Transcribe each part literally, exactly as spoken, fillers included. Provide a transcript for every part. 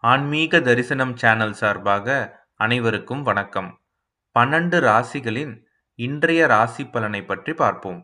ஆன்மீக தரிசனம் சேனல் சார்பாக அனைவருக்கும் வணக்கம். பன்னெண்டு ராசிகளின் இன்றைய ராசி பலனை பற்றி பார்ப்போம்.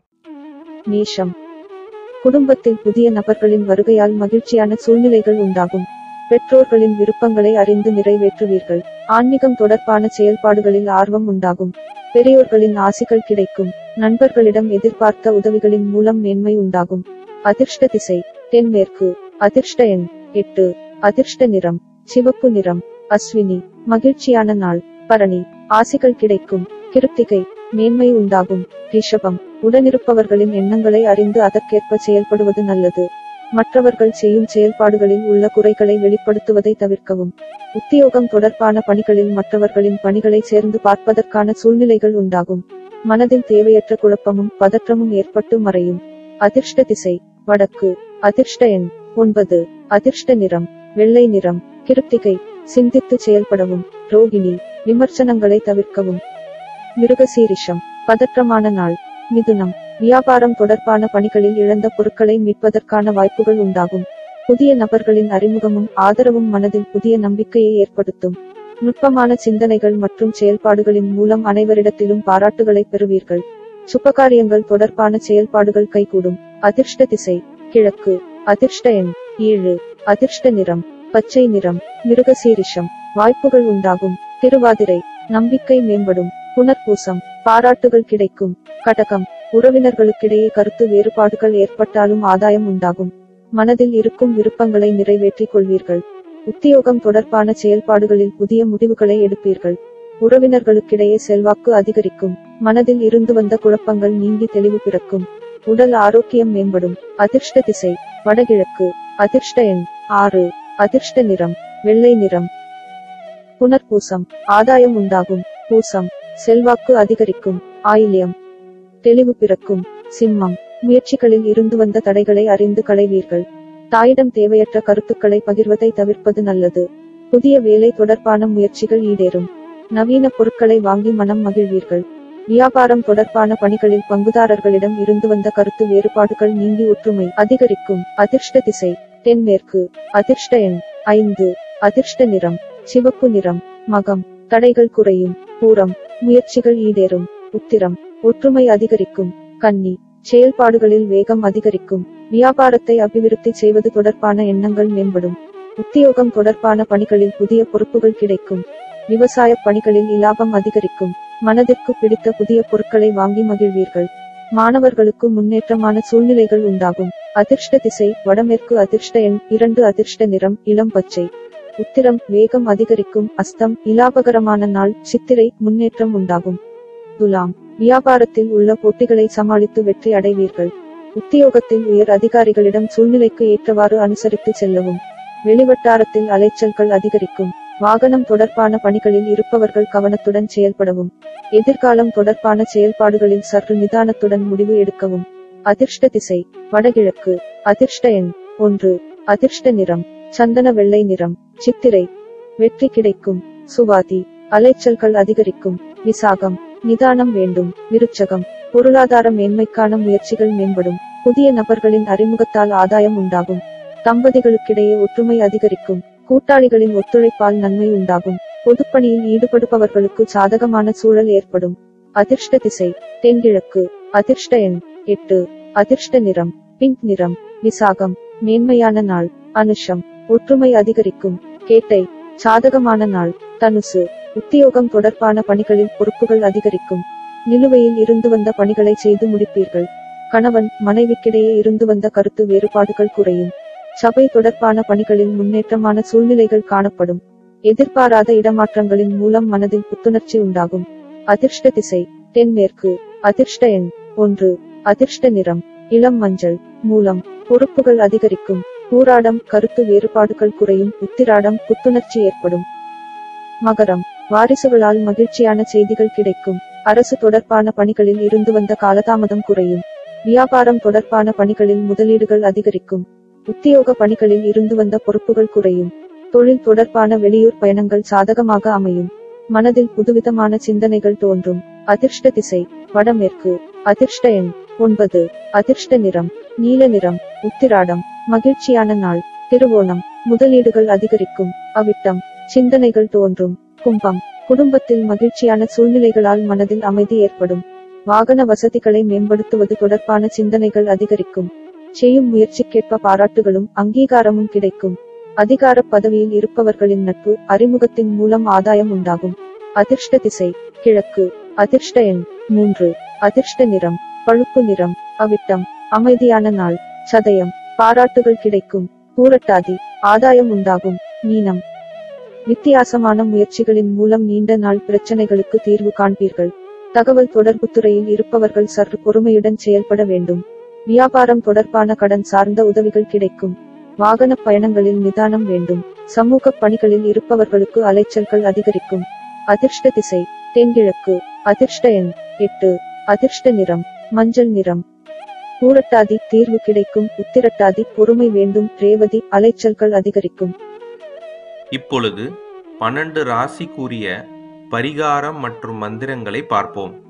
மேஷம். குடும்பத்தில் புதிய நபர்களின் வருகையால் மகிழ்ச்சியான சூழ்நிலைகள் உண்டாகும். பெற்றோர்களின் விருப்பங்களை அறிந்து நிறைவேற்றுவீர்கள். ஆன்மீகம் தொடர்பான செயல்பாடுகளில் ஆர்வம் உண்டாகும். பெரியோர்களின் ஆசிகள் கிடைக்கும். நண்பர்களிடம் எதிர்பார்த்த உதவிகளின் மூலம் மேன்மை உண்டாகும். அதிர்ஷ்ட திசை தென்மேற்கு. அதிர்ஷ்ட எண் எட்டு. அதிர்ஷ்ட நிறம் சிவப்பு நிறம். அஸ்வினி மகிழ்ச்சியான நாள். பரணி ஆசிகள் கிடைக்கும். கிருத்திகை மேன்மை உண்டாகும். ரிஷபம் உடனிருப்பவர்களின் எண்ணங்களை அறிந்து அதற்கேற்ப செயல்படுவது நல்லது. மற்றவர்கள் செய்யும் செயல்பாடுகளில் உள்ள குறைகளை வெளிப்படுத்துவதை தவிர்க்கவும். உத்தியோகம் தொடர்பான பணிகளில் மற்றவர்களின் பணிகளை சேர்ந்து பார்ப்பதற்கான சூழ்நிலைகள் உண்டாகும். மனதில் தேவையற்ற குழப்பமும் பதற்றமும் ஏற்பட்டு மறையும். அதிர்ஷ்ட திசை வடக்கு. அதிர்ஷ்ட எண் ஒன்பது. அதிர்ஷ்ட நிறம் வெள்ளை நிறம். கிருத்திகை சிந்தித்து செயல்படவும். ரோகிணி விமர்சனங்களை தவிர்க்கவும். மிருகசீரிஷம் பதற்றமான நாள். மிதுனம் வியாபாரம் தொடர்பான பணிகளில் இழந்த பொருட்களை மீட்பதற்கான வாய்ப்புகள் உண்டாகும். புதிய நபர்களின் அறிமுகமும் ஆதரவும் மனதில் புதிய நம்பிக்கையை ஏற்படுத்தும். நுட்பமான சிந்தனைகள் மற்றும் செயல்பாடுகளின் மூலம் அனைவரிடத்திலும் பாராட்டுகளை பெறுவீர்கள். சுபகாரியங்கள் தொடர்பான செயல்பாடுகள் கைகூடும். அதிர்ஷ்ட திசை கிழக்கு. அதிர்ஷ்ட எண் ஏழு. அதிர்ஷ்ட நிறம் பச்சை நிறம். மிருகசீரிஷம் வாய்ப்புகள் உண்டாகும். திருவாதிரை நம்பிக்கை மேம்படும். புனர்பூசம் பாராட்டுகள் கிடைக்கும். கடகம் உறவினர்களுக்கிடையே கருத்து வேறுபாடுகள் ஏற்பட்டாலும் ஆதாயம் உண்டாகும். மனதில் இருக்கும் விருப்பங்களை நிறைவேற்றிக் கொள்வீர்கள். உத்தியோகம் தொடர்பான செயல்பாடுகளில் புதிய முடிவுகளை எடுப்பீர்கள். உறவினர்களுக்கிடையே செல்வாக்கு அதிகரிக்கும். மனதில் இருந்து வந்த குழப்பங்கள் நீங்கி தெளிவு பிறக்கும். உடல் ஆரோக்கியம் மேம்படும். அதிர்ஷ்ட திசை வடகிழக்கு. அதிர்ஷ்ட எண் ஆறு. அதிர்ஷ்ட நிறம் வெள்ளை நிறம். புனர்பூசம் ஆதாயம் உண்டாகும். பூசம் செல்வாக்கு அதிகரிக்கும். ஆயில்யம் தெளிவு பிறக்கும். சிம்மம் முயற்சிகளில் இருந்து வந்த தடைகளை அறிந்து களைவீர்கள். தாயிடம் தேவையற்ற கருத்துக்களை பகிர்வதை தவிர்ப்பது நல்லது. புதிய வேலை தொடர்பான முயற்சிகள் ஈடேறும். நவீன பொருட்களை வாங்கி மனம் மகிழ்வீர்கள். வியாபாரம் தொடர்பான பணிகளில் பங்குதாரர்களிடம் இருந்து வந்த கருத்து வேறுபாடுகள் நீங்கி ஒற்றுமை அதிகரிக்கும். அதிர்ஷ்ட திசை தென்மேற்கு. அதிர்ஷ்ட எண் ஐந்து. அதிர்ஷ்ட நிறம் சிவப்பு நிறம். மகம் தடைகள் குறையும். பூரம் முயற்சிகள் ஈடேறும். உத்திரம் ஒற்றுமை அதிகரிக்கும். கன்னி செயல்பாடுகளில் வேகம் அதிகரிக்கும். வியாபாரத்தை அபிவிருத்தி செய்வது தொடர்பான எண்ணங்கள் மேம்படும். உத்தியோகம் தொடர்பான பணிகளில் புதிய பொறுப்புகள் கிடைக்கும். விவசாய பணிகளில் இலாபம் அதிகரிக்கும். மனதிற்கு பிடித்த புதிய பொருட்களை வாங்கி மகிழ்வீர்கள். மாணவர்களுக்கு முன்னேற்றமான சூழ்நிலைகள் உண்டாகும். அதிர்ஷ்ட திசை வடமேற்கு. அதிர்ஷ்ட எண் இரண்டு. அதிர்ஷ்ட நிறம் இளம் பச்சை. உத்திரம் வேகம் அதிகரிக்கும். அஸ்தம் இலாபகரமான நாள். சித்திரை முன்னேற்றம் உண்டாகும். துலாம் வியாபாரத்தில் உள்ள போட்டிகளை சமாளித்து வெற்றி அடைவீர்கள். உத்தியோகத்தில் உயர் அதிகாரிகளிடம் சூழ்நிலைக்கு ஏற்றவாறு அனுசரித்து செல்லவும். வெளிவட்டாரத்தில் அலைச்சல்கள் அதிகரிக்கும். வாகனம் தொடர்பான பணிகளில் இருப்பவர்கள் கவனத்துடன் செயல்படவும். எதிர்காலம் தொடர்பான செயல்பாடுகளில் சற்று நிதானத்துடன் முடிவு எடுக்கவும். அதிர்ஷ்ட திசை வடகிழக்கு. அதிர்ஷ்ட எண் ஒன்று. அதிர்ஷ்ட நிறம் சந்தன வெள்ளை நிறம். சித்திரை வெற்றி கிடைக்கும். சுவாதி அலைச்சல்கள் அதிகரிக்கும். விசாகம் நிதானம் வேண்டும். விருச்சகம் பொருளாதார மேன்மைக்கான முயற்சிகள் மேம்படும். புதிய நபர்களின் அறிமுகத்தால் ஆதாயம் உண்டாகும். தம்பதிகளுக்கிடையே ஒற்றுமை அதிகரிக்கும். கூட்டாளிகளின் ஒத்துழைப்பால் நன்மை உண்டாகும். பொதுப்பணியில் ஈடுபடுபவர்களுக்கு சாதகமான சூழல் ஏற்படும். அதிர்ஷ்ட திசை தென்கிழக்கு. அதிர்ஷ்ட எண் எட்டு. அதிர்ஷ்ட நிறம் பிங்க் நிறம். விசாகம் மேன்மையான நாள். அனுஷம் ஒற்றுமை அதிகரிக்கும். கேட்டை சாதகமான நாள். தனுசு உத்தியோகம் தொடர்பான பணிகளில் பொறுப்புகள் அதிகரிக்கும். நிலுவையில் இருந்து வந்த பணிகளை செய்து முடிப்பீர்கள். கணவன் மனைவிக்கிடையே இருந்து வந்த கருத்து வேறுபாடுகள் குறையும். சபை தொடர்பான பணிகளில் முன்னேற்றமான சூழ்நிலைகள் காணப்படும். எதிர்பாராத இடமாற்றங்களின் மூலம் மனதில் புத்துணர்ச்சி உண்டாகும். அதிர்ஷ்ட திசை தென்மேற்கு. அதிர்ஷ்ட எண் ஒன்று. அதிர்ஷ்ட நிறம் இளம் மஞ்சள். மூலம் பொறுப்புகள் அதிகரிக்கும். பூராடம் கருத்து வேறுபாடுகள் குறையும். உத்திராடம் புத்துணர்ச்சி ஏற்படும். மகரம் வாரிசுகளால் மகிழ்ச்சியான செய்திகள் கிடைக்கும். அரசு தொடர்பான பணிகளில் இருந்து வந்த காலதாமதம் குறையும். வியாபாரம் தொடர்பான பணிகளில் முதலீடுகள் அதிகரிக்கும். உத்தியோக பணிகளில் இருந்து வந்த பொறுப்புகள் குறையும். தொழில் தொடர்பான வெளியூர் பயணங்கள் சாதகமாக அமையும். மனதில் புதுவிதமான சிந்தனைகள் தோன்றும். அதிர்ஷ்ட திசை வடமேற்கு. அதிர்ஷ்ட எண் ஒன்பது. அதிர்ஷ்ட நிறம் நீல நிறம். உத்திராடம் மகிழ்ச்சியான நாள். திருவோணம் முதலீடுகள் அதிகரிக்கும். அவிட்டம் சிந்தனைகள் தோன்றும். கும்பம் குடும்பத்தில் மகிழ்ச்சியான சூழ்நிலைகளால் மனதில் அமைதி ஏற்படும். வாகன வசதிகளை மேம்படுத்துவது தொடர்பான சிந்தனைகள் அதிகரிக்கும். செய்யும் முயற்சிக்கேற்ப பாராட்டுகளும் அங்கீகாரமும் கிடைக்கும். அதிகார பதவியில் இருப்பவர்களின் நட்பு அறிமுகத்தின் மூலம் ஆதாயம் உண்டாகும். அதிர்ஷ்ட திசை கிழக்கு. அதிர்ஷ்ட எண் மூன்று. அதிர்ஷ்ட நிறம் பழுப்பு நிறம். அவிட்டம் அமைதியான நாள். சதயம் பாராட்டுகள் கிடைக்கும். பூரட்டாதி ஆதாயம் உண்டாகும். மீனம் வித்தியாசமான முயற்சிகளின் மூலம் நீண்ட நாள் பிரச்சனைகளுக்கு தீர்வு காண்பீர்கள். தகவல் தொடர்பு துறையில் இருப்பவர்கள் சற்று பொறுமையுடன் செயல்பட வேண்டும். வியாபாரம் தொடர்பான கடன் சார்ந்த உதவிகள் கிடைக்கும். வாகன பயணங்களில் நிதானம் வேண்டும். சமூக பணிகளில் இருப்பவர்களுக்கு அலைச்சல்கள் அதிகரிக்கும். அதிர்ஷ்ட திசை தென்கிழக்கு. அதிர்ஷ்ட எண் எட்டு. அதிர்ஷ்ட நிறம் மஞ்சள் நிறம். பூரட்டாதி தீர்வு கிடைக்கும். உத்திரட்டாதி பொறுமை வேண்டும். ரேவதி அலைச்சல்கள் அதிகரிக்கும். இப்பொழுது பன்னெண்டு ராசிக்குரிய பரிகாரம் மற்றும் மந்திரங்களை பார்ப்போம்.